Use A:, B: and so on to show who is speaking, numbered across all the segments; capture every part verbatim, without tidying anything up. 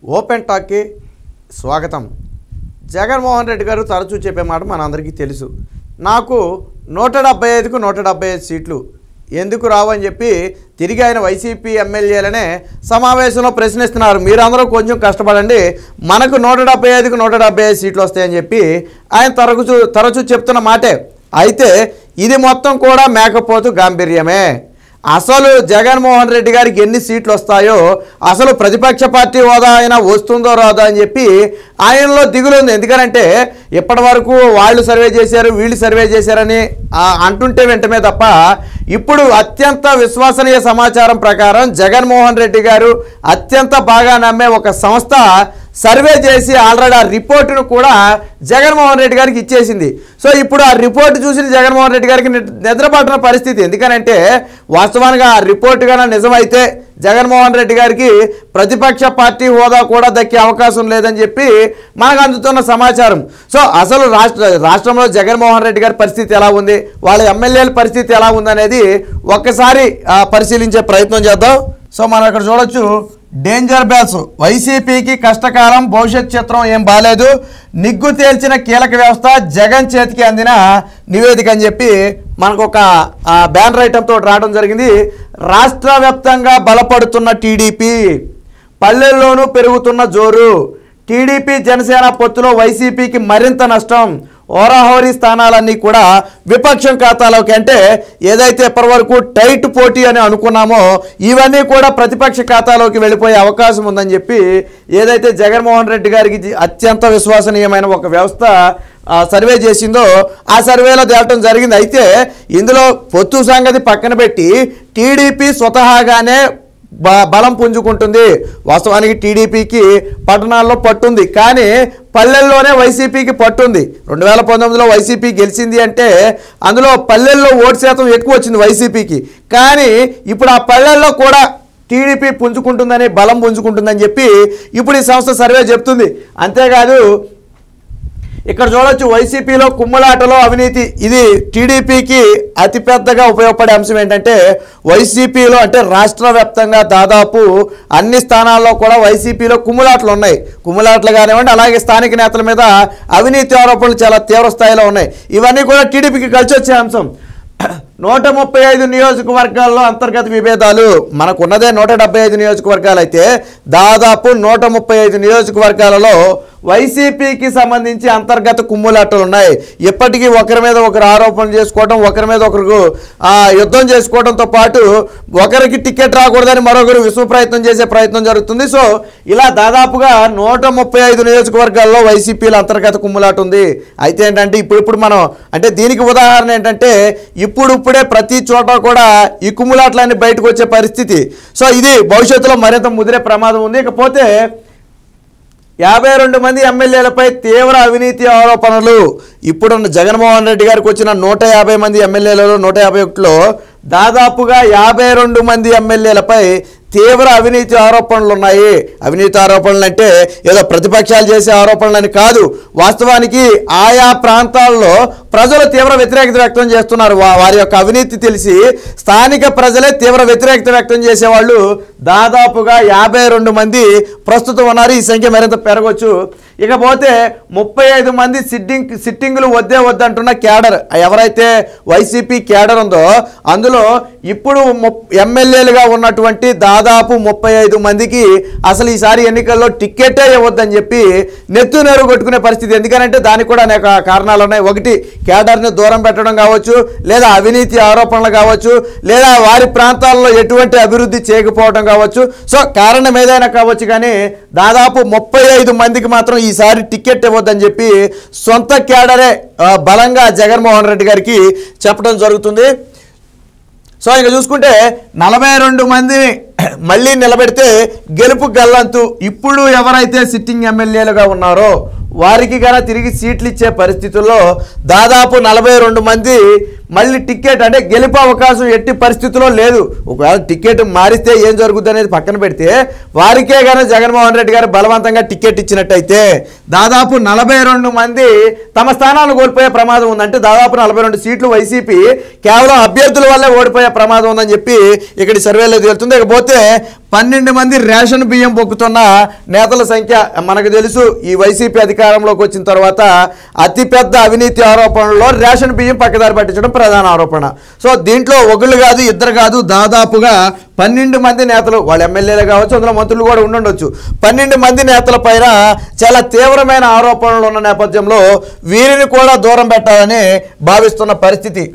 A: Open టాక్కి స్వాగతం. జగన్మోహన్ రెడ్డి గారు తరచూ చెప్పే మాట మనందరికీ తెలుసు. నాకు నూట డెబ్బై ఐదుకు నూట డెబ్బై ఐదు సీట్లు ఎందుకు రావని చెప్పి తిరిగి ఆయన వైసీపీ ఎమ్మెల్యేలనే సమావేశంలో ప్రశ్నిస్తున్నారు. మీరందరూ కొంచెం కష్టపడండి, మనకు నూట డెబ్బై ఐదుకు నూట డెబ్బై ఐదు సీట్లు వస్తాయని చెప్పి ఆయన తరచూ తరచూ చెప్తున్న మాటే. అయితే ఇది మొత్తం కూడా మేకపోతు గాంభీర్యమే. అసలు జగన్మోహన్ రెడ్డి గారికి ఎన్ని సీట్లు వస్తాయో, అసలు ప్రతిపక్ష పార్టీ హోదా అయినా వస్తుందో రాదో అని చెప్పి ఆయనలో దిగులు ఉంది. ఎందుకంటే ఇప్పటి వరకు వాళ్ళు సర్వే చేశారు, వీళ్ళు సర్వే చేశారని అంటుంటే వెంటనే తప్ప ఇప్పుడు అత్యంత విశ్వసనీయ సమాచారం ప్రకారం జగన్మోహన్ రెడ్డి గారు అత్యంత బాగా నమ్మే ఒక సంస్థ సర్వే చేసి ఆల్రెడీ ఆ రిపోర్టును కూడా జగన్మోహన్ రెడ్డి గారికి ఇచ్చేసింది. సో ఇప్పుడు ఆ రిపోర్టు చూసిన జగన్మోహన్ రెడ్డి గారికి నిద్రపట్టిన పరిస్థితి. ఎందుకనంటే వాస్తవానికి ఆ రిపోర్టు కన్నా నిజమైతే జగన్మోహన్ రెడ్డి గారికి ప్రతిపక్ష పార్టీ హోదా కూడా దక్కే అవకాశం లేదని చెప్పి మనకు అందుతున్న సమాచారం. సో అసలు రాష్ట్ర రాష్ట్రంలో జగన్మోహన్ రెడ్డి గారి పరిస్థితి ఎలా ఉంది, వాళ్ళ ఎమ్మెల్యేల పరిస్థితి ఎలా ఉందనేది ఒక్కసారి పరిశీలించే ప్రయత్నం చేద్దాం. సో మనం ఇక్కడ చూడొచ్చు, డేంజర్ బెల్స్, వైసీపీకి కష్టకాలం, భవిష్యత్ చిత్రం ఏం బాలేదు, నిగ్గు తేల్చిన కీలక వ్యవస్థ, జగన్ చేతికి అందిన నివేదిక అని చెప్పి మనకు ఒక బ్యానర్ ఐటంతో రావడం జరిగింది. రాష్ట్ర వ్యాప్తంగా బలపడుతున్న టీడీపీ, పల్లెల్లోనూ పెరుగుతున్న జోరు, టీడీపీ జనసేన పొత్తులో వైసీపీకి మరింత నష్టం, ఓరాహోరీ స్థానాలన్నీ కూడా విపక్షం ఖాతాలోకి. అంటే ఏదైతే ఇప్పటివరకు టైట్ పోటీ అని అనుకున్నామో ఇవన్నీ కూడా ప్రతిపక్ష ఖాతాలోకి వెళ్ళిపోయే అవకాశం ఉందని చెప్పి ఏదైతే జగన్మోహన్ రెడ్డి గారికి అత్యంత విశ్వసనీయమైన ఒక వ్యవస్థ సర్వే చేసిందో ఆ సర్వేలో తేలటం జరిగింది. అయితే ఇందులో పొత్తు సంగతి పక్కన పెట్టి టీడీపీ స్వతహాగానే బ బలం పుంజుకుంటుంది. వాస్తవానికి టీడీపీకి పట్టణాల్లో పట్టుంది, కానీ పల్లెల్లోనే వైసీపీకి పట్టుంది. రెండు వేల పంతొమ్మిదిలో వైసీపీ గెలిచింది అంటే అందులో పల్లెల్లో ఓటు శాతం ఎక్కువ వచ్చింది వైసీపీకి. కానీ ఇప్పుడు ఆ పల్లెల్లో కూడా టీడీపీ పుంజుకుంటుందని, బలం పుంజుకుంటుందని చెప్పి ఇప్పుడు ఈ సంస్థ సర్వే చెప్తుంది. అంతేకాదు ఇక్కడ చూడొచ్చు, వైసీపీలో కుమ్మలాటలో అవినీతి. ఇది టీడీపీకి అతిపెద్దగా ఉపయోగపడే అంశం ఏంటంటే వైసీపీలో అంటే రాష్ట్ర వ్యాప్తంగా దాదాపు అన్ని స్థానాల్లో కూడా వైసీపీలో కుమ్ములాటలు ఉన్నాయి. కుమ్ములాటలు కానివ్వండి, అలాగే స్థానిక నేతల మీద అవినీతి ఆరోపణలు చాలా తీవ్ర స్థాయిలో ఉన్నాయి. ఇవన్నీ కూడా టీడీపీకి కలిసి వచ్చే అంశం. నూట ముప్పై ఐదు నియోజకవర్గాల్లో అంతర్గత విభేదాలు, మనకున్నదే నూట డెబ్బై ఐదు నియోజకవర్గాలు అయితే దాదాపు నూట ముప్పై ఐదు నియోజకవర్గాలలో వైసీపీకి సంబంధించి అంతర్గత కుమ్ములాటలు ఉన్నాయి. ఇప్పటికీ ఒకరి మీద ఒకరు ఆరోపణలు చేసుకోవడం, ఒకరి మీద ఒకరికి యుద్ధం చేసుకోవడంతో పాటు ఒకరికి టికెట్ రాకూడదని మరొకరు విశ్వ ప్రయత్నం చేసే ప్రయత్నం జరుగుతుంది. సో ఇలా దాదాపుగా నూట ముప్పై ఐదు నియోజకవర్గాల్లో వైసీపీలో అంతర్గత కుమ్ములాట ఉంది. అయితే ఏంటంటే ఇప్పుడు ఇప్పుడు మనం అంటే దీనికి ఉదాహరణ ఏంటంటే ఇప్పుడిప్పుడే ప్రతి చోట కూడా ఈ కుమ్ములాటలన్నీ బయటకు వచ్చే పరిస్థితి. సో ఇది భవిష్యత్తులో మరింత ముదిరే ప్రమాదం ఉంది. ఇకపోతే యాభై రెండు మంది ఎమ్మెల్యేలపై తీవ్ర అవినీతి ఆరోపణలు. ఇప్పుడున్న జగన్మోహన్ రెడ్డి గారికి వచ్చిన నూట యాభై మంది ఎమ్మెల్యేలలో నూట యాభై ఒకటిలో దాదాపుగా యాభై రెండు మంది ఎమ్మెల్యేలపై తీవ్ర అవినీతి ఆరోపణలు ఉన్నాయి. అవినీతి ఆరోపణలు అంటే ఏదో ప్రతిపక్షాలు చేసే ఆరోపణలని కాదు, వాస్తవానికి ఆయా ప్రాంతాల్లో ప్రజలు తీవ్ర వ్యతిరేకత వ్యక్తం చేస్తున్నారు. వారి యొక్క అవినీతి తెలిసి స్థానిక ప్రజలే తీవ్ర వ్యతిరేకత వ్యక్తం చేసేవాళ్ళు దాదాపుగా యాభై రెండు మంది ప్రస్తుతం ఉన్నారు. ఈ సంఖ్య మరింత పెరగవచ్చు. ఇకపోతే ముప్పై ఐదు మంది సిట్టింగ్ సిట్టింగులు వద్దే వద్దంటున్న క్యాడర్, ఎవరైతే వైసీపీ క్యాడర్ ఉందో అందులో ఇప్పుడు ఎమ్మెల్యేలుగా ఉన్నటువంటి దాదాపు ముప్పై ఐదు మందికి అసలు ఈసారి ఎన్నికల్లో టికెటే ఇవ్వద్దని చెప్పి నెత్తు నేరు కొట్టుకునే పరిస్థితి. ఎందుకంటే దానికి కూడా అనేక కారణాలు ఉన్నాయి. ఒకటి, క్యాడర్ని దూరం పెట్టడం కావచ్చు, లేదా అవినీతి ఆరోపణలు కావచ్చు, లేదా వారి ప్రాంతాల్లో ఎటువంటి అభివృద్ధి చేయకపోవడం కావచ్చు. సో కారణం ఏదైనా కావచ్చు, కానీ దాదాపు ముప్పై ఐదు మందికి మాత్రం ఈసారి టికెట్ ఇవ్వద్దని చెప్పి సొంత క్యాడరే బలంగా జగన్మోహన్ రెడ్డి గారికి చెప్పడం జరుగుతుంది. సో ఇంకా చూసుకుంటే నలభై రెండు మంది మళ్ళీ నిలబెడితే గెలుపు గల్లంతు. ఇప్పుడు ఎవరైతే సిట్టింగ్ ఎమ్మెల్యేలుగా ఉన్నారో వారికి కన్నా తిరిగి సీట్లు ఇచ్చే పరిస్థితుల్లో దాదాపు నలభై రెండు మంది మళ్ళీ టికెట్ అంటే గెలిపే అవకాశం ఎట్టి పరిస్థితుల్లో లేదు. ఒకవేళ టికెట్ మారిస్తే ఏం జరుగుతుంది అనేది పక్కన పెడితే వారికే కానీ జగన్మోహన్ రెడ్డి గారు బలవంతంగా టికెట్ ఇచ్చినట్టయితే దాదాపు నలభై రెండు మంది తమ స్థానాలు కోల్పోయే ప్రమాదం ఉందంటే దాదాపు నలభై రెండు సీట్లు వైసీపీ కేవలం అభ్యర్థుల వల్లే ఓడిపోయే ప్రమాదం ఉందని చెప్పి ఇక్కడ సర్వేలో తేలుతుంది. ఇకపోతే పన్నెండు మంది రేషన్ బియ్యం పొక్కుతున్న నేతల సంఖ్య మనకు తెలుసు. ఈ వైసీపీ అధికారంలోకి వచ్చిన తర్వాత అతిపెద్ద అవినీతి ఆరోపణలో రేషన్ బియ్యం పక్కదారి పట్టించడం ప్రధాన ఆరోపణ. సో దీంట్లో ఒకళ్ళు కాదు ఇద్దరు కాదు దాదాపుగా పన్నెండు మంది నేతలు, వాళ్ళు ఎమ్మెల్యేలు కావచ్చు, అందులో మంత్రులు కూడా ఉండుండొచ్చు, పన్నెండు మంది నేతల పైన చాలా తీవ్రమైన ఆరోపణలు ఉన్న నేపథ్యంలో వీరిని కూడా దూరం పెట్టాలని భావిస్తున్న పరిస్థితి.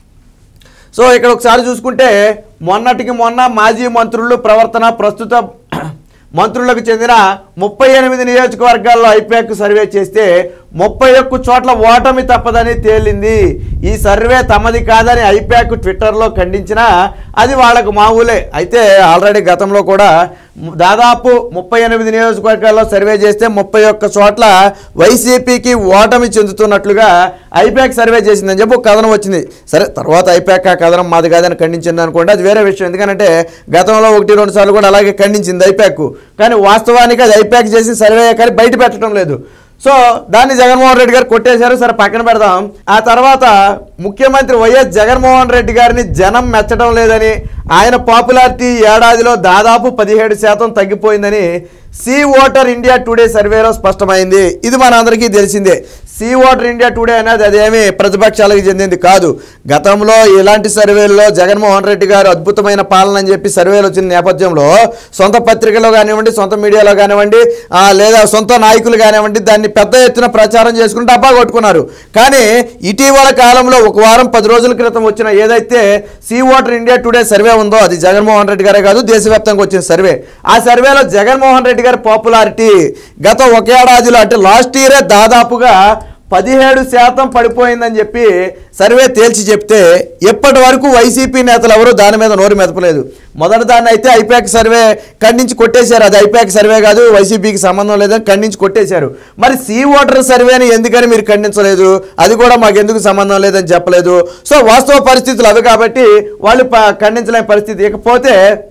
A: సో ఇక్కడ ఒకసారి చూసుకుంటే మొన్నటికి మొన్న మాజీ మంత్రులు ప్రవర్తన ప్రస్తుత మంత్రులకు చెందిన ముప్పై ఎనిమిది నియోజకవర్గాల్లో ఐపాక్ సర్వే చేస్తే ముప్పై ఒక్క చోట్ల ఓటమి తప్పదని తేలింది. ఈ సర్వే తమది కాదని ఐపాక్ ట్విట్టర్లో ఖండించినా అది వాళ్ళకు మామూలే. అయితే ఆల్రెడీ గతంలో కూడా దాదాపు ముప్పై ఎనిమిది నియోజకవర్గాల్లో సర్వే చేస్తే ముప్పై ఒక్క చోట్ల వైసీపీకి ఓటమి చెందుతున్నట్లుగా ఐపాక్ సర్వే చేసిందని చెప్పి ఒక కథనం వచ్చింది. సరే తర్వాత ఐపాక్ ఆ కథనం మాది కాదని ఖండించింది అనుకోండి, అది వేరే విషయం. ఎందుకంటే గతంలో ఒకటి రెండు సార్లు కూడా అలాగే ఖండించింది ఐపాక్. కానీ వాస్తవానికి అది ఐపాక్ చేసి సర్వే కానీ బయట పెట్టడం లేదు. సో దాన్ని జగన్మోహన్ రెడ్డి గారు కొట్టేశారు. సరే పక్కన పెడదాం. ఆ తర్వాత ముఖ్యమంత్రి వైఎస్ జగన్మోహన్ రెడ్డి గారిని జనం మెచ్చడం లేదని, ఆయన పాపులారిటీ ఏడాదిలో దాదాపు పదిహేడు శాతం తగ్గిపోయిందని సీ ఓటర్ ఇండియా టుడే సర్వేలో స్పష్టమైంది. ఇది మన అందరికీ తెలిసిందే. సీ ఓటర్ ఇండియా టుడే అనేది అదేమి ప్రతిపక్షాలకు చెందింది కాదు. గతంలో ఇలాంటి సర్వేల్లో జగన్మోహన్ రెడ్డి గారు అద్భుతమైన పాలన అని చెప్పి సర్వేలు వచ్చిన నేపథ్యంలో సొంత పత్రికలో కానివ్వండి, సొంత మీడియాలో కానివ్వండి, లేదా సొంత నాయకులు కానివ్వండి దాన్ని పెద్ద ఎత్తున ప్రచారం చేసుకుని డబ్బా కొట్టుకున్నారు. కానీ ఇటీవల కాలంలో ఒక వారం పది రోజుల క్రితం వచ్చిన ఏదైతే C Voter India Today survey ఉందో అది జగన్మోహన్ రెడ్డి గారే కాదు, దేశవ్యాప్తంగా వచ్చిన సర్వే. ఆ సర్వేలో జగన్మోహన్ రెడ్డి గారి పాపులారిటీ గత ఒక ఏడాదిలో అంటే లాస్ట్ ఇయరే దాదాపుగా పదిహేడు శాతం పడిపోయిందని చెప్పి సర్వే తేల్చి చెప్తే ఎప్పటి వరకు వైసీపీ నేతలు ఎవరు దాని మీద నోరు మెదపలేదు. మొదటి దాన్ని అయితే ఐపాక్ సర్వే ఖండించి కొట్టేశారు. అది ఐపాక్ సర్వే కాదు, వైసీపీకి సంబంధం లేదని ఖండించి కొట్టేశారు. మరి సీ ఓటర్ సర్వేని ఎందుకని మీరు ఖండించలేదు, అది కూడా మాకు ఎందుకు సంబంధం లేదని చెప్పలేదు. సో వాస్తవ పరిస్థితులు అవి కాబట్టి వాళ్ళు ఖండించలేని పరిస్థితి. ఇకపోతే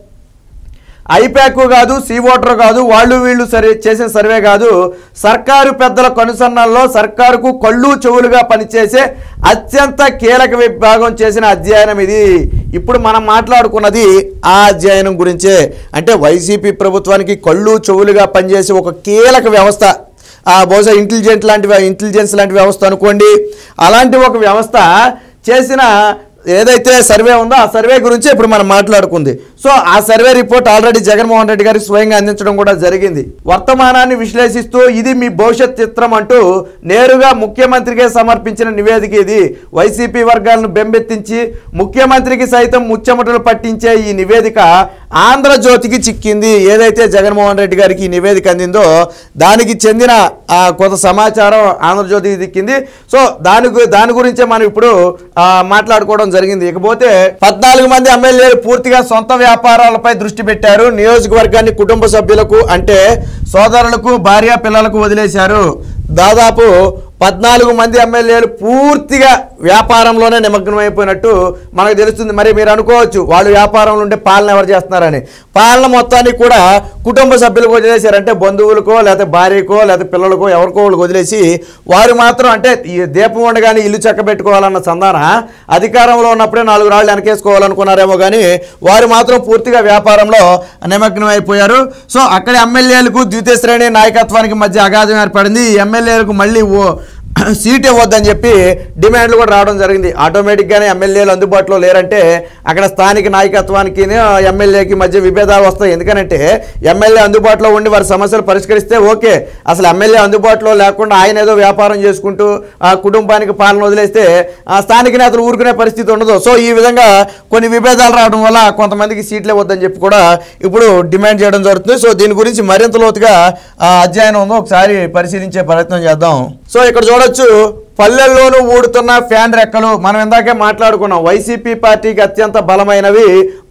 A: ఐపాక్ కాదు, సీ ఓటర్ కాదు, వాళ్ళు వీళ్ళు సర్వే చేసిన సర్వే కాదు, సర్కారు పెద్దల కనుసన్నల్లో సర్కారుకు కళ్ళు చెవులుగా పనిచేసే అత్యంత కీలక విభాగం చేసిన అధ్యయనం ఇది. ఇప్పుడు మనం మాట్లాడుకున్నది ఆ అధ్యయనం గురించే. అంటే వైసీపీ ప్రభుత్వానికి కళ్ళు చెవులుగా పనిచేసే ఒక కీలక వ్యవస్థ, బహుశా ఇంటెలిజెంట్ లాంటి ఇంటెలిజెన్స్ లాంటి వ్యవస్థ అనుకోండి, అలాంటి ఒక వ్యవస్థ చేసిన ఏదైతే సర్వే ఉందో ఆ సర్వే గురించి ఇప్పుడు మనం మాట్లాడుకుంది. సో ఆ survey report already Jaganmohan Reddy గారికి స్వయంగా అందించడం కూడా జరిగింది. వర్తమానాన్ని విశ్లేషిస్తూ ఇది మీ భవిష్యత్ చిత్రం అంటూ నేరుగా ముఖ్యమంత్రికే సమర్పించిన నివేదిక ఇది. వైసీపీ వర్గాలను బెంబెత్తించి ముఖ్యమంత్రికి సైతం ముచ్చెమటలు పట్టించే ఈ నివేదిక ఆంధ్రజ్యోతికి చిక్కింది. ఏదైతే జగన్మోహన్ రెడ్డి గారికి ఈ నివేదిక అందిందో దానికి చెందిన కొంత సమాచారం ఆంధ్రజ్యోతికి చిక్కింది. సో దాని దాని గురించే మనం ఇప్పుడు మాట్లాడుకోవడం జరిగింది. ఇకపోతే పద్నాలుగు మంది ఎమ్మెల్యేలు పూర్తిగా సొంత వ్యాపారాలపై దృష్టి పెట్టారు. నియోజకవర్గాన్ని కుటుంబ సభ్యులకు అంటే సోదరులకు, భార్య, పిల్లలకు వదిలేశారు. దాదాపు పద్నాలుగు మంది ఎమ్మెల్యేలు పూర్తిగా వ్యాపారంలోనే నిమగ్నమైపోయినట్టు మనకు తెలుస్తుంది. మరి మీరు అనుకోవచ్చు వాళ్ళు వ్యాపారంలో ఉంటే పాలన ఎవరు చేస్తున్నారని. పాలన మొత్తాన్ని కూడా కుటుంబ సభ్యులకు వదిలేశారు. అంటే బంధువులకో లేకపోతే భార్యకో లేకపోతే పిల్లలకో ఎవరికో వాళ్ళకి వదిలేసి వారు మాత్రం అంటే ఈ దీపం ఉండగానే ఇల్లు చక్కబెట్టుకోవాలన్న సంధాన అధికారంలో ఉన్నప్పుడే నాలుగు రాళ్ళు వెనకేసుకోవాలనుకున్నారేమో కానీ వారు మాత్రం పూర్తిగా వ్యాపారంలో నిమగ్నం అయిపోయారు. సో అక్కడ ఎమ్మెల్యేలకు ద్వితీయ శ్రేణి నాయకత్వానికి మధ్య అగాధం ఏర్పడింది. ఎమ్మెల్యేలకు మళ్ళీ ఓ సీట్ ఇవ్వద్దని చెప్పి డిమాండ్లు కూడా రావడం జరిగింది. ఆటోమేటిక్గానే ఎమ్మెల్యేలు అందుబాటులో లేరంటే అక్కడ స్థానిక నాయకత్వానికి ఎమ్మెల్యేకి మధ్య విభేదాలు వస్తాయి. ఎందుకంటే ఎమ్మెల్యే అందుబాటులో ఉండి వారి సమస్యలు పరిష్కరిస్తే ఓకే, అసలు ఎమ్మెల్యే అందుబాటులో లేకుండా ఆయన ఏదో వ్యాపారం చేసుకుంటూ ఆ కుటుంబానికి పాలన వదిలేస్తే ఆ స్థానిక నేతలు ఊరుకునే పరిస్థితి ఉండదు. సో ఈ విధంగా కొన్ని విభేదాలు రావడం వల్ల కొంతమందికి సీట్లు ఇవ్వద్దని చెప్పి కూడా ఇప్పుడు డిమాండ్ చేయడం జరుగుతుంది. సో దీని గురించి మరింత లోతుగా అధ్యయనం ఉందో ఒకసారి పరిశీలించే ప్రయత్నం చేద్దాం. సో ఇక్కడ చూడొచ్చు, పల్లెల్లోనూ ఊడుతున్న ఫ్యాన్ రెక్కలు. మనం ఇందాకే మాట్లాడుకున్నాం వైసీపీ పార్టీకి అత్యంత బలమైనవి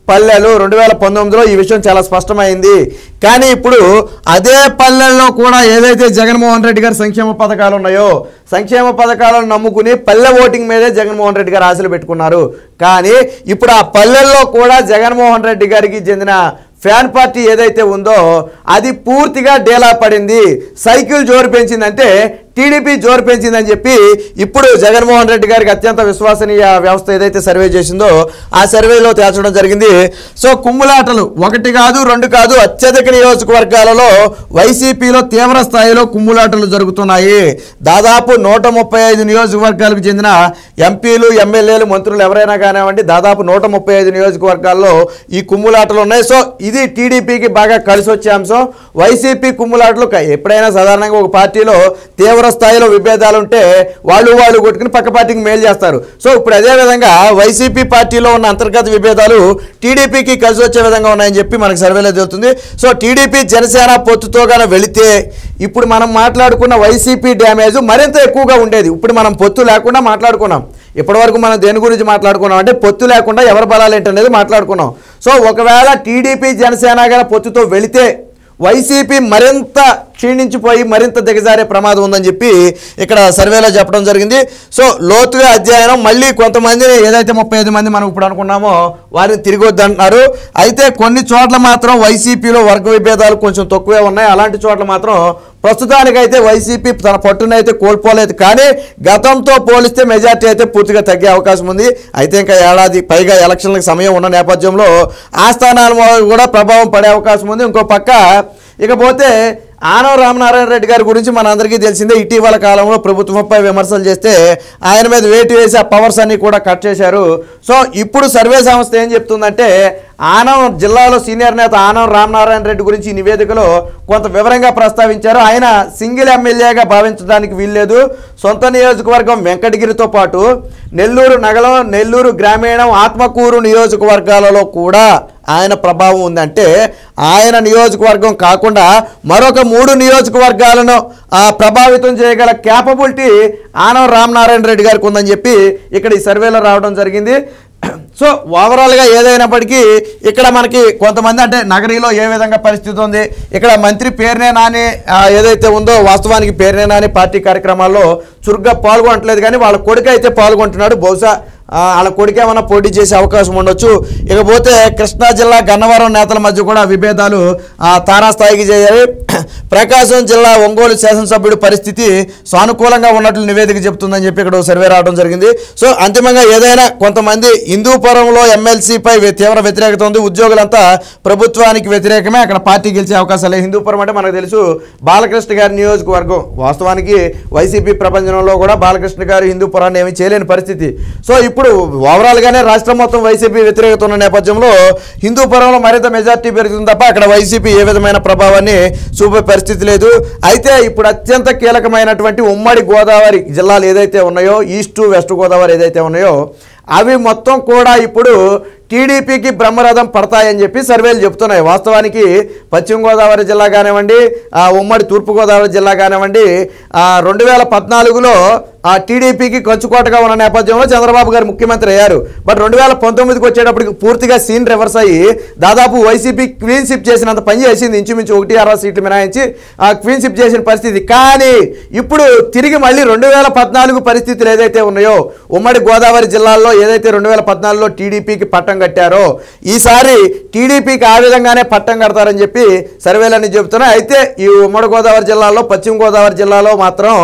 A: పల్లెలు రెండు వేల పంతొమ్మిదిలో ఈ విషయం చాలా స్పష్టమైంది. కానీ ఇప్పుడు అదే పల్లెల్లో కూడా ఏదైతే జగన్మోహన్ రెడ్డి గారి సంక్షేమ పథకాలు ఉన్నాయో సంక్షేమ పథకాలను నమ్ముకుని పల్లె ఓటింగ్ మీదే జగన్మోహన్ రెడ్డి గారు ఆశలు పెట్టుకున్నారు. కానీ ఇప్పుడు ఆ పల్లెల్లో కూడా జగన్మోహన్ రెడ్డి గారికి చెందిన ఫ్యాన్ పార్టీ ఏదైతే ఉందో అది పూర్తిగా డేలా పడింది. సైకిల్ జోరు పెంచిందంటే టీడీపీ జోరు పెంచిందని చెప్పి ఇప్పుడు జగన్మోహన్ రెడ్డి గారికి అత్యంత విశ్వసనీయ వ్యవస్థ ఏదైతే సర్వే చేసిందో ఆ సర్వేలో తేల్చడం జరిగింది. సో కుమ్ములాటలు ఒకటి కాదు రెండు కాదు అత్యధిక నియోజకవర్గాలలో వైసీపీలో తీవ్ర స్థాయిలో కుమ్ములాటలు జరుగుతున్నాయి. దాదాపు నూట ముప్పై ఐదు నియోజకవర్గాలకు చెందిన ఎంపీలు ఎమ్మెల్యేలు మంత్రులు ఎవరైనా కానివ్వండి దాదాపు నూట ముప్పై ఐదు నియోజకవర్గాల్లో ఈ కుమ్ములాటలు ఉన్నాయి. సో ఇది టీడీపీకి బాగా కలిసి వచ్చే అంశం. వైసీపీ కుమ్ములాటలు ఎప్పుడైనా సాధారణంగా ఒక పార్టీలో తీవ్ర స్థాయిలో విభేదాలు ఉంటే వాళ్ళు వాళ్ళు కొట్టుకుని పక్క పార్టీకి మేలు చేస్తారు. సో ఇప్పుడు అదేవిధంగా వైసీపీ పార్టీలో ఉన్న అంతర్గత విభేదాలు టీడీపీకి కలిసి వచ్చే విధంగా ఉన్నాయని చెప్పి మనకు సర్వేలో తెలుస్తుంది. సో టీడీపీ జనసేన పొత్తుతో గాన వెళితే ఇప్పుడు మనం మాట్లాడుకున్న వైసీపీ డ్యామేజ్ మరింత ఎక్కువగా ఉండేది. ఇప్పుడు మనం పొత్తు లేకుండా మాట్లాడుకున్నాం. ఇప్పటివరకు మనం దేని గురించి మాట్లాడుకున్నాం అంటే పొత్తు లేకుండా ఎవరి బలాలు ఏంటనేది మాట్లాడుకున్నాం. సో ఒకవేళ టీడీపీ జనసేన గాన పొత్తుతో వెళితే వైసీపీ మరింత క్షీణించిపోయి మరింత దిగజారే ప్రమాదం ఉందని చెప్పి ఇక్కడ సర్వేలో చెప్పడం జరిగింది. సో లోతుగా అధ్యయనం మళ్ళీ కొంతమందిని ఏదైతే ముప్పై ఐదు మంది మనం ఇప్పుడు అనుకున్నామో వారిని తిరిగి వద్దంటున్నారు. అయితే కొన్ని చోట్ల మాత్రం వైసీపీలో వర్గ విభేదాలు కొంచెం తక్కువే ఉన్నాయి. అలాంటి చోట్ల మాత్రం ప్రస్తుతానికైతే వైసీపీ తన పట్టునైతే కోల్పోలేదు. కానీ గతంతో పోలిస్తే మెజార్టీ అయితే పూర్తిగా తగ్గే అవకాశం ఉంది. అయితే ఇంకా ఏడాది పైగా ఎలక్షన్లకు సమయం ఉన్న నేపథ్యంలో ఆ స్థానాల కూడా ప్రభావం పడే అవకాశం ఉంది. ఇంకో పక్క ఇకపోతే ఆనవ రామనారాయణ రెడ్డి గారి గురించి మనందరికీ తెలిసిందే. ఇటీవల కాలంలో ప్రభుత్వంపై విమర్శలు చేస్తే ఆయన మీద వేటు వేసి ఆ పవర్స్ అన్ని కూడా కట్ చేశారు. సో ఇప్పుడు సర్వే సంస్థ ఏం చెప్తుందంటే ఆనం జిల్లాలో సీనియర్ నేత ఆనవ రామనారాయణ రెడ్డి గురించి ఈ నివేదికలో కొంత వివరంగా ప్రస్తావించారు. ఆయన సింగిల్ ఎమ్మెల్యేగా భావించడానికి వీల్లేదు. సొంత నియోజకవర్గం వెంకటగిరితో పాటు నెల్లూరు నగరం నెల్లూరు గ్రామీణం ఆత్మకూరు నియోజకవర్గాలలో కూడా ఆయన ప్రభావం ఉందంటే ఆయన నియోజకవర్గం కాకుండా మరొక మూడు నియోజకవర్గాలను ప్రభావితం చేయగల క్యాపబిలిటీ ఆనవ రామనారాయణ రెడ్డి గారికి ఉందని చెప్పి ఇక్కడ ఈ సర్వేలో రావడం జరిగింది. సో ఓవరాల్గా ఏదైనప్పటికీ ఇక్కడ మనకి కొంతమంది అంటే నగరీలో ఏ విధంగా పరిస్థితి ఉంది, ఇక్కడ మంత్రి పేరునే నాని ఏదైతే ఉందో వాస్తవానికి పేరునే నాని పార్టీ కార్యక్రమాల్లో చురుగ్గా పాల్గొనట్లేదు. కానీ వాళ్ళ కొడుకు అయితే పాల్గొంటున్నాడు. బహుశా వాళ్ళ కొడుకు ఏమైనా పోటీ చేసే అవకాశం ఉండొచ్చు. ఇకపోతే కృష్ణా జిల్లా గన్నవరం నేతల మధ్య కూడా విభేదాలు తారాస్థాయికి చేయాలి. ప్రకాశం జిల్లా ఒంగోలు శాసనసభ్యుడి పరిస్థితి సానుకూలంగా ఉన్నట్లు నివేదిక చెబుతుందని చెప్పి ఇక్కడ సర్వే రావడం జరిగింది. సో అంతిమంగా ఏదైనా కొంతమంది హిందూపురంలో ఎమ్మెల్సీపై తీవ్ర వ్యతిరేకత ఉంది. ఉద్యోగులంతా ప్రభుత్వానికి వ్యతిరేకమే, అక్కడ పార్టీ గెలిచే అవకాశాలు. హిందూపురం అంటే మనకు తెలుసు బాలకృష్ణ గారి నియోజకవర్గం. వాస్తవానికి వైసీపీ ప్రపంచంలో కూడా బాలకృష్ణ గారు హిందూపురాన్ని ఏమీ చేయలేని పరిస్థితి. సో ఇప్పుడు ఓవరాల్గానే రాష్ట్రం మొత్తం వైసీపీ వ్యతిరేకత ఉన్న నేపథ్యంలో హిందూపురంలో మరింత మెజార్టీ పెరుగుతుంది తప్ప అక్కడ వైసీపీ ఏ విధమైన ప్రభావాన్ని చూపే పరిస్థితి లేదు. అయితే ఇప్పుడు అత్యంత కీలకమైనటువంటి ఉమ్మడి గోదావరి జిల్లాలు ఏదైతే ఉన్నాయో ఈస్ట్ వెస్ట్ గోదావరి ఏదైతే ఉన్నాయో అవి మొత్తం కూడా ఇప్పుడు టీడీపీకి బ్రహ్మరథం పడతాయని చెప్పి సర్వేలు చెప్తున్నాయి. వాస్తవానికి పశ్చిమ గోదావరి జిల్లా కానివ్వండి ఉమ్మడి తూర్పుగోదావరి జిల్లా కానివ్వండి రెండు వేల పద్నాలుగులో ఆ టీడీపీకి కంచుకోటగా ఉన్న నేపథ్యంలో చంద్రబాబు గారు ముఖ్యమంత్రి అయ్యారు. బట్ రెండు వేల పంతొమ్మిదికి వచ్చేటప్పటికి పూర్తిగా సీన్ రివర్స్ అయ్యి దాదాపు వైసీపీ క్వీన్ షిప్ చేసినంత పని చేసింది. ఇంచుమించు ఒకటి అరవై సీట్లు మినాయించి ఆ క్వీన్ షిప్ చేసిన పరిస్థితి. కానీ ఇప్పుడు తిరిగి మళ్ళీ రెండు వేల పద్నాలుగు పరిస్థితులు ఏదైతే ఉన్నాయో ఉమ్మడి గోదావరి జిల్లాల్లో ఏదైతే రెండు వేల పద్నాలుగులో టీడీపీకి పట్టం కట్టారో ఈసారి టీడీపీకి ఆ విధంగానే పట్టం కడతారని చెప్పి సర్వేలన్నీ చెబుతున్నాయి. అయితే ఈ ఉమ్మడి గోదావరి జిల్లాలో పశ్చిమ గోదావరి జిల్లాలో మాత్రం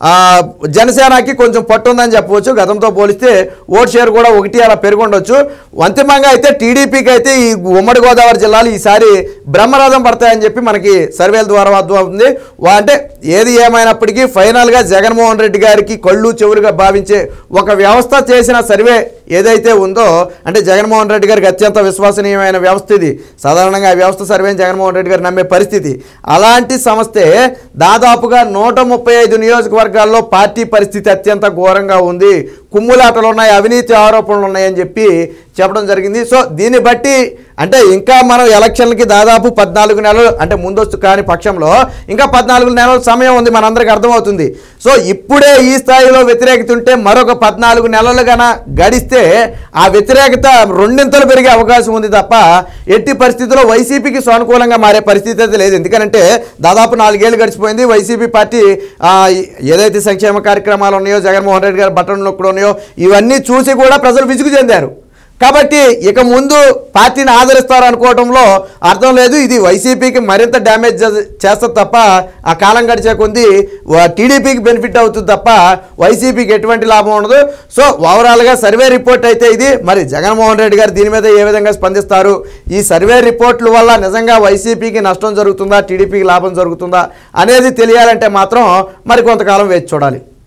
A: జనసేనకి కొంచెం పట్టు ఉందని చెప్పవచ్చు. గతంతో పోలిస్తే ఓట్ షేర్ కూడా ఒకటి అలా పెరుగుండొచ్చు. అంతిమంగా అయితే టీడీపీకి అయితే ఈ ఉమ్మడి గోదావరి జిల్లాలు ఈసారి బ్రహ్మరథం పడతాయని చెప్పి మనకి సర్వేల ద్వారా అర్థమవుతుంది. అంటే ఏది ఏమైనప్పటికీ ఫైనల్గా జగన్మోహన్ రెడ్డి గారికి కళ్ళు చెవులుగా భావించే ఒక వ్యవస్థ చేసిన సర్వే ఏదైతే ఉందో అంటే జగన్మోహన్ రెడ్డి గారికి అత్యంత విశ్వసనీయమైన వ్యవస్థ ఇది. సాధారణంగా ఆ వ్యవస్థ సర్వేని జగన్మోహన్ రెడ్డి గారు నమ్మే పరిస్థితి. అలాంటి సంస్థే దాదాపుగా నూట ముప్పై ఐదు నియోజకవర్గాల్లో పార్టీ పరిస్థితి అత్యంత ఘోరంగా ఉంది. కుమ్ములాటలు ఉన్నాయి, అవినీతి ఆరోపణలు ఉన్నాయని చెప్పి చెప్పడం జరిగింది. సో దీన్ని బట్టి అంటే ఇంకా మనం ఎలక్షన్లకి దాదాపు పద్నాలుగు నెలలు అంటే ముందస్తు కాని పక్షంలో ఇంకా పద్నాలుగు నెలల సమయం ఉంది, మనందరికీ అర్థమవుతుంది. సో ఇప్పుడే ఈ స్థాయిలో వ్యతిరేకత ఉంటే మరొక పద్నాలుగు నెలలు గన గడిస్తే ఆ వ్యతిరేకత రెండింతలు పెరిగే అవకాశం ఉంది తప్ప ఎట్టి పరిస్థితుల్లో వైసీపీకి సానుకూలంగా మారే పరిస్థితి అయితే లేదు. ఎందుకంటే దాదాపు నాలుగేళ్లు గడిచిపోయింది. వైసీపీ పార్టీ ఏదైతే సంక్షేమ కార్యక్రమాలు ఉన్నాయో, జగన్మోహన్ రెడ్డి గారి బటన్ నొక్కుడు ఉన్నాయో, ఇవన్నీ చూసి కూడా ప్రజలు విసుగు చెందారు. కాబట్టి ఇక ముందు పార్టీని ఆదరిస్తారు అనుకోవడంలో అర్థం లేదు. ఇది వైసీపీకి మరింత డ్యామేజ్ చేస్తుంది తప్ప ఆ కాలం గడిచే కొంది టీడీపీకి బెనిఫిట్ అవుతుంది తప్ప వైసీపీకి ఎటువంటి లాభం ఉండదు. సో ఓవరాల్గా సర్వే రిపోర్ట్ అయితే ఇది. మరి జగన్మోహన్ రెడ్డి గారు దీని మీద ఏ విధంగా స్పందిస్తారు? ఈ సర్వే రిపోర్ట్ల వల్ల నిజంగా వైసీపీకి నష్టం జరుగుతుందా, టీడీపీకి లాభం జరుగుతుందా అనేది తెలియాలంటే మాత్రం మరి కొంతకాలం వేచి చూడాలి.